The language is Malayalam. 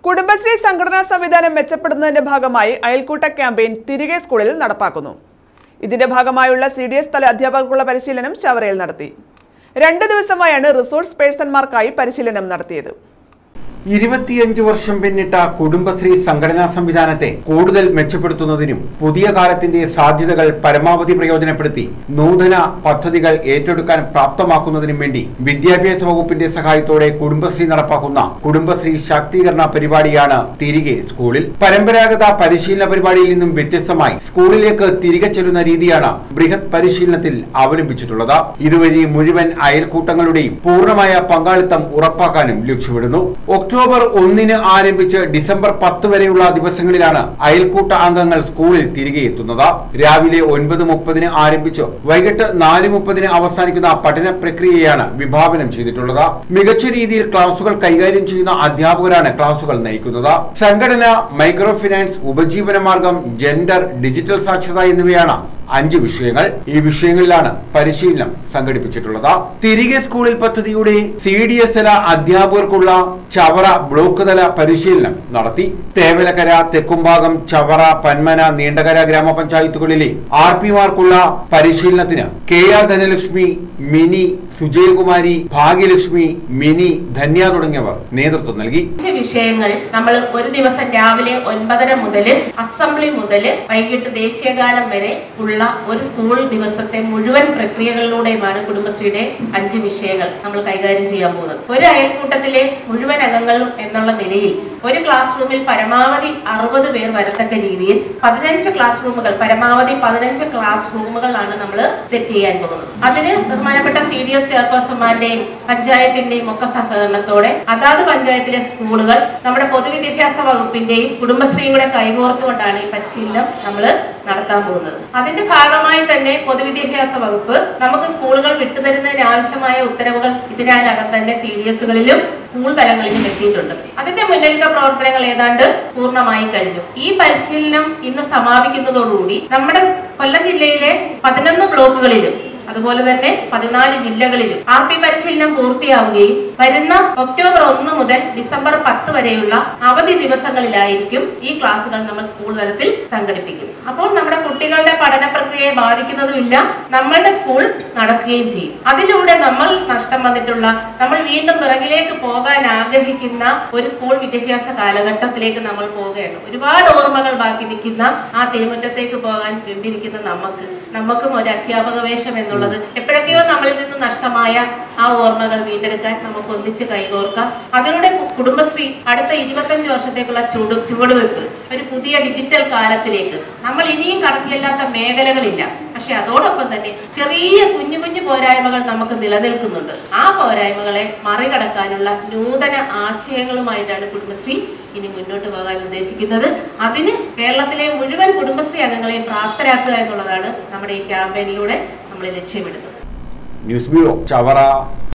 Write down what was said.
കുടുംബശ്രീ സംഘടനാ സംവിധാനം മെച്ചപ്പെടുന്നതിന്റെ ഭാഗമായി അയൽക്കൂട്ട ക്യാമ്പയിൻ തിരികെ സ്കൂളിൽ നടപ്പാക്കുന്നു. ഇതിന്റെ ഭാഗമായുള്ള CDS തല അധ്യാപകർക്കുള്ള പരിശീലനം ചവറയിൽ നടത്തി. 2 ദിവസമായാണ് റിസോഴ്സ് പേഴ്സൺമാർക്കായി പരിശീലനം നടത്തിയത്. 25 വർഷം പിന്നിട്ട കുടുംബശ്രീ സംഘടനാ സംവിധാനത്തെ കൂടുതൽ മെച്ചപ്പെടുത്തുന്നതിനും പുതിയ കാലത്തിന്റെ സാധ്യതകൾ പരമാവധി പ്രയോജനപ്പെടുത്തി നൂതന പദ്ധതികൾ ഏറ്റെടുക്കാൻ പ്രാപ്തമാക്കുന്നതിനും വേണ്ടി വിദ്യാഭ്യാസ വകുപ്പിന്റെ സഹായത്തോടെ കുടുംബശ്രീ നടപ്പാക്കുന്ന കുടുംബശ്രീ ശാക്തീകരണ പരിപാടിയാണ് തിരികെ സ്കൂളിൽ. പരമ്പരാഗത പരിശീലന പരിപാടിയിൽ നിന്നും വ്യത്യസ്തമായി സ്കൂളിലേക്ക് തിരികെ ചെല്ലുന്ന രീതിയാണ് ബൃഹത് പരിശീലനത്തിൽ അവലംബിച്ചിട്ടുള്ളത്. ഇതുവഴി മുഴുവൻ അയൽക്കൂട്ടങ്ങളുടെയും പൂർണ്ണമായ പങ്കാളിത്തം ഉറപ്പാക്കാനും ലക്ഷ്യമിടുന്നു. ഒക്ടോബർ 1 ആരംഭിച്ച് ഡിസംബർ 10 വരെയുള്ള ദിവസങ്ങളിലാണ് അയൽക്കൂട്ട അംഗങ്ങൾ സ്കൂളിൽ തിരികെ എത്തുന്നത്. രാവിലെ 9:30 ആരംഭിച്ച് വൈകിട്ട് 4:30 അവസാനിക്കുന്ന പഠന പ്രക്രിയയാണ് വിഭാവനം ചെയ്തിട്ടുള്ളത്. മികച്ച രീതിയിൽ ക്ലാസുകൾ കൈകാര്യം ചെയ്യുന്ന അധ്യാപകരാണ് ക്ലാസുകൾ നയിക്കുന്നത്. സംഘടന, മൈക്രോ ഫിനാൻസ്, ഉപജീവനമാർഗം, ജെൻഡർ, ഡിജിറ്റൽ സാക്ഷരത എന്നിവയാണ് 5 വിഷയങ്ങൾ. ഈ വിഷയങ്ങളിലാണ് പരിശീലനം സംഘടിപ്പിച്ചിട്ടുള്ളത്. തിരികെ സ്കൂളിൽ പദ്ധതിയുടെ CDS തല അധ്യാപകർക്കുള്ള ചവറ ബ്ലോക്ക് തല പരിശീലനം നടത്തി. തേവലക്കര, തെക്കുംഭാഗം, ചവറ, പന്മന, നീണ്ടകര ഗ്രാമപഞ്ചായത്തുകളിലെ RP മാർക്കുള്ള പരിശീലനത്തിന് KR ധനലക്ഷ്മി, മിനി, സുജയകുമാരി, ഭാഗ്യലക്ഷ്മി, മിനി, ധന്യ തുടങ്ങിയവർ നേതൃത്വം നൽകി. വിഷയങ്ങൾ നമ്മൾ ഒരു ദിവസം രാവിലെ 9:30 മുതൽ അസംബ്ലി മുതൽ വൈകിട്ട് ദേശീയഗാനം വരെ ഉള്ള ഒരു സ്കൂൾ ദിവസത്തെ മുഴുവൻ പ്രക്രിയകളിലൂടെയുമാണ് കുടുംബശ്രീയുടെ 5 വിഷയങ്ങൾ നമ്മൾ കൈകാര്യം ചെയ്യാൻ പോകുന്നത്. ഒരു അയൽക്കൂട്ടത്തിലെ മുഴുവൻ അംഗങ്ങളും എന്നുള്ള നിലയിൽ ഒരു ക്ലാസ് റൂമിൽ പരമാവധി 60 പേർ വരത്തക്ക രീതിയിൽ 15 ക്ലാസ് റൂമുകൾ, പരമാവധി 15 ക്ലാസ് റൂമുകളാണ് നമ്മൾ സെറ്റ് ചെയ്യാൻ പോകുന്നത്. അതിന് ബഹുമാനപ്പെട്ട CDS ചെയർപേഴ്സൺമാരുടെയും പഞ്ചായത്തിന്റെയും ഒക്കെ സഹകരണത്തോടെ അതാത് പഞ്ചായത്തിലെ സ്കൂളുകൾ, നമ്മുടെ പൊതുവിദ്യാഭ്യാസ വകുപ്പിന്റെയും കുടുംബശ്രീയും കൂടെ കൈകോർത്തുകൊണ്ടാണ് ഈ പരിശീലനം നമ്മൾ നടത്താൻ പോകുന്നത്. അതിന്റെ ഭാഗമായി തന്നെ പൊതുവിദ്യാഭ്യാസ വകുപ്പ് നമുക്ക് സ്കൂളുകൾ വിട്ടുതരുന്നതിന് ആവശ്യമായ ഉത്തരവുകൾ ഇതിനകം തന്നെ CDSകളിലും സ്കൂൾ തലങ്ങളിലും എത്തിയിട്ടുണ്ട്. അതിന്റെ മുന്നൊരുക്ക പ്രവർത്തനങ്ങൾ ഏതാണ്ട് പൂർണ്ണമായി കഴിഞ്ഞു. ഈ പരിശീലനം ഇന്ന് സമാപിക്കുന്നതോടുകൂടി നമ്മുടെ കൊല്ലം ജില്ലയിലെ 11 ബ്ലോക്കുകളിലും അതുപോലെ തന്നെ 14 ജില്ലകളിലും RP പരിശീലനം പൂർത്തിയാവുകയും വരുന്ന ഒക്ടോബർ 1 മുതൽ ഡിസംബർ 10 വരെയുള്ള അവധി ദിവസങ്ങളിലായിരിക്കും ഈ ക്ലാസുകൾ നമ്മൾ സ്കൂൾ തലത്തിൽ സംഘടിപ്പിക്കും. അപ്പോൾ നമ്മുടെ കുട്ടികളുടെ പഠന പ്രക്രിയയെ ബാധിക്കുന്നതുമില്ല, നമ്മളുടെ സ്കൂൾ നടക്കുകയും ചെയ്യും. അതിലൂടെ നമ്മൾ നഷ്ടം വന്നിട്ടുള്ള, നമ്മൾ വീണ്ടും പിറകിലേക്ക് പോകാൻ ആഗ്രഹിക്കുന്ന ഒരു സ്കൂൾ വിദ്യാഭ്യാസ കാലഘട്ടത്തിലേക്ക് നമ്മൾ പോവുകയാണ്. ഒരുപാട് ഓർമ്മകൾ ബാക്കി നിൽക്കുന്ന ആ തിരുമുറ്റത്തേക്ക് പോകാൻ വെമ്പിരിക്കുന്ന നമുക്കും ഒരു അധ്യാപക വേഷം എന്നുള്ളത് എപ്പോഴൊക്കെയോ നമ്മളിൽ നിന്ന് നഷ്ടമായ ആ ഓർമ്മകൾ വീണ്ടെടുക്കാൻ നമുക്ക് ഒന്നിച്ച് കൈകോർക്കാം. അതിലൂടെ കുടുംബശ്രീ അടുത്ത 25 വർഷത്തേക്കുള്ള ചുവടുവെപ്പ്, ഒരു പുതിയ ഡിജിറ്റൽ കാലത്തിലേക്ക് നമ്മൾ ഇനിയും കടത്തിയെല്ലാത്ത മേഖലകളില്ല. പക്ഷെ അതോടൊപ്പം തന്നെ ചെറിയ കുഞ്ഞു കുഞ്ഞു പോരായ്മകൾ നമുക്ക് നിലനിൽക്കുന്നുണ്ട്. ആ പോരായ്മകളെ മറികടക്കാനുള്ള നൂതന ആശയങ്ങളുമായിട്ടാണ് കുടുംബശ്രീ ഇനി മുന്നോട്ട് പോകാൻ ഉദ്ദേശിക്കുന്നത്. അതിന് കേരളത്തിലെ മുഴുവൻ കുടുംബശ്രീ അംഗങ്ങളെയും പ്രാപ്തരാക്കുക എന്നുള്ളതാണ് നമ്മുടെ ഈ ക്യാമ്പയിനിലൂടെ നമ്മൾ ലക്ഷ്യമിടുന്നത്. News bureau, Chavara.